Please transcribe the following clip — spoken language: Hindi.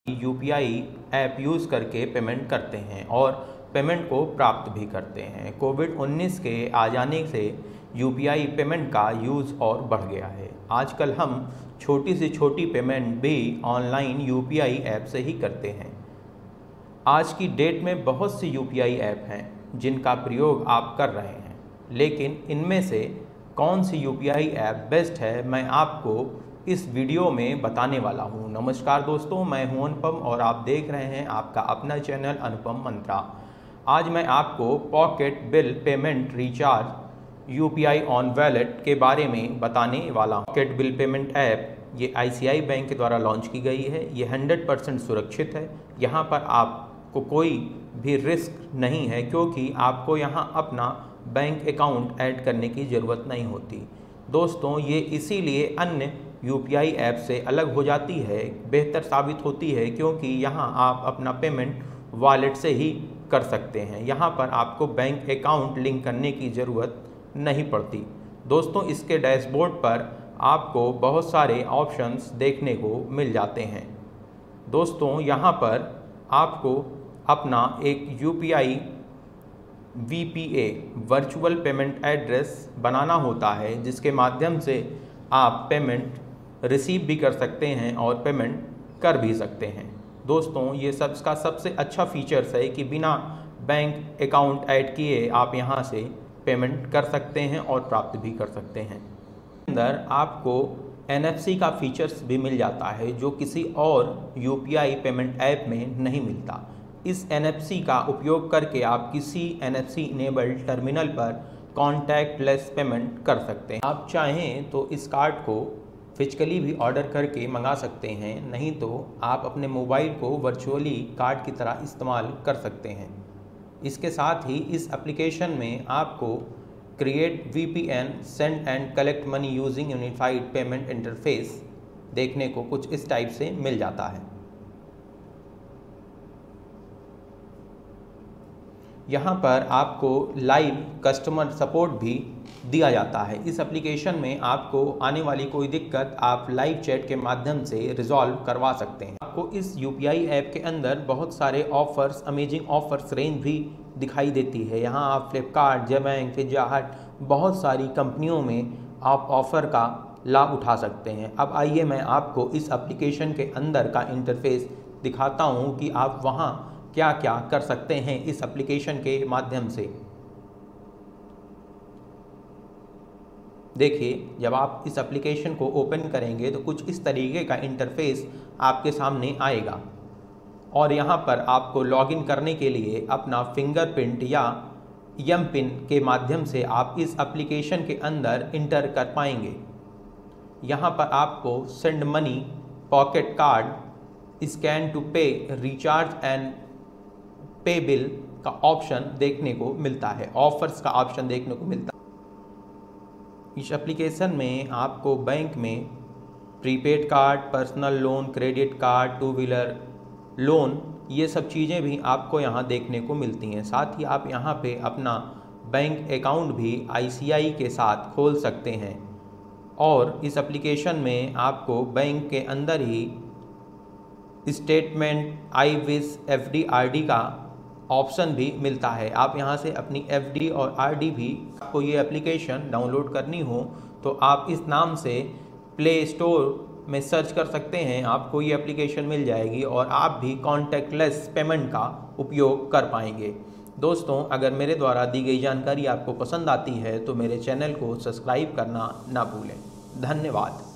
यूपीआई ऐप यूज़ करके पेमेंट करते हैं और पेमेंट को प्राप्त भी करते हैं। कोविड-19 के आ जाने से यूपीआई पेमेंट का यूज़ और बढ़ गया है। आजकल हम छोटी से छोटी पेमेंट भी ऑनलाइन यूपीआई ऐप से ही करते हैं। आज की डेट में बहुत सी यूपीआई ऐप हैं जिनका प्रयोग आप कर रहे हैं, लेकिन इनमें से कौन सी यूपीआई ऐप बेस्ट है, मैं आपको इस वीडियो में बताने वाला हूं। नमस्कार दोस्तों, मैं हूं अनुपम और आप देख रहे हैं आपका अपना चैनल अनुपम मंत्रा। आज मैं आपको pocket bill payment recharge UPI on wallet के बारे में बताने वाला हूं। पॉकेट बिल पेमेंट ऐप ये आईसीआई बैंक के द्वारा लॉन्च की गई है। ये 100% सुरक्षित है। यहाँ पर आपको कोई भी रिस्क नहीं है, क्योंकि आपको यहाँ अपना बैंक अकाउंट ऐड करने की ज़रूरत नहीं होती। दोस्तों, ये इसीलिए अन्य यूपीआई ऐप से अलग हो जाती है, बेहतर साबित होती है, क्योंकि यहाँ आप अपना पेमेंट वॉलेट से ही कर सकते हैं। यहाँ पर आपको बैंक अकाउंट लिंक करने की ज़रूरत नहीं पड़ती। दोस्तों, इसके डैशबोर्ड पर आपको बहुत सारे ऑप्शंस देखने को मिल जाते हैं। दोस्तों, यहाँ पर आपको अपना एक UPI VPA virtual payment address बनाना होता है, जिसके माध्यम से आप पेमेंट रिसीव भी कर सकते हैं और पेमेंट कर भी सकते हैं। दोस्तों, ये सबका सबसे अच्छा फीचर्स है कि बिना बैंक अकाउंट ऐड किए आप यहाँ से पेमेंट कर सकते हैं और प्राप्त भी कर सकते हैं। अंदर आपको एनएफसी का फीचर्स भी मिल जाता है, जो किसी और यूपीआई पेमेंट ऐप में नहीं मिलता। इस एनएफसी का उपयोग करके आप किसी एनएफसी इनेबल्ड टर्मिनल पर कॉन्टैक्टलेस पेमेंट कर सकते हैं। आप चाहें तो इस कार्ड को फिजिकली भी ऑर्डर करके मंगा सकते हैं, नहीं तो आप अपने मोबाइल को वर्चुअली कार्ड की तरह इस्तेमाल कर सकते हैं। इसके साथ ही इस एप्लीकेशन में आपको create VPN send and collect money using unified payment interface देखने को कुछ इस टाइप से मिल जाता है। यहाँ पर आपको लाइव कस्टमर सपोर्ट भी दिया जाता है। इस एप्लीकेशन में आपको आने वाली कोई दिक्कत आप लाइव चैट के माध्यम से रिजॉल्व करवा सकते हैं। आपको इस यूपीआई ऐप के अंदर बहुत सारे ऑफर्स, अमेजिंग ऑफर्स रेंज भी दिखाई देती है। यहाँ आप फ्लिपकार्ट, जेमैंग, पिज़्ज़ा हट, बहुत सारी कंपनियों में आप ऑफ़र का लाभ उठा सकते हैं। अब आइए मैं आपको इस एप्लीकेशन के अंदर का इंटरफेस दिखाता हूँ कि आप वहाँ क्या क्या कर सकते हैं इस एप्लीकेशन के माध्यम से। देखिए, जब आप इस एप्लीकेशन को ओपन करेंगे तो कुछ इस तरीके का इंटरफेस आपके सामने आएगा और यहाँ पर आपको लॉगिन करने के लिए अपना फिंगरप्रिंट या एम पिन के माध्यम से आप इस एप्लीकेशन के अंदर इंटर कर पाएंगे। यहाँ पर आपको send money, pocket card, scan to pay, recharge and pay bill का ऑप्शन देखने को मिलता है, ऑफर्स का ऑप्शन देखने को मिलता है। इस एप्लीकेशन में आपको बैंक में prepaid card, personal loan, credit card, two wheeler loan, ये सब चीज़ें भी आपको यहाँ देखने को मिलती हैं। साथ ही आप यहाँ पे अपना बैंक अकाउंट भी आईसीआई के साथ खोल सकते हैं और इस एप्लीकेशन में आपको बैंक के अंदर ही statement, I wish, FD, RD का ऑप्शन भी मिलता है। आप यहाँ से अपनी एफडी और आरडी भी, आपको ये एप्लीकेशन डाउनलोड करनी हो तो आप इस नाम से प्ले स्टोर में सर्च कर सकते हैं, आपको ये एप्लीकेशन मिल जाएगी और आप भी कॉन्टैक्टलेस पेमेंट का उपयोग कर पाएंगे। दोस्तों, अगर मेरे द्वारा दी गई जानकारी आपको पसंद आती है तो मेरे चैनल को सब्सक्राइब करना ना भूलें। धन्यवाद।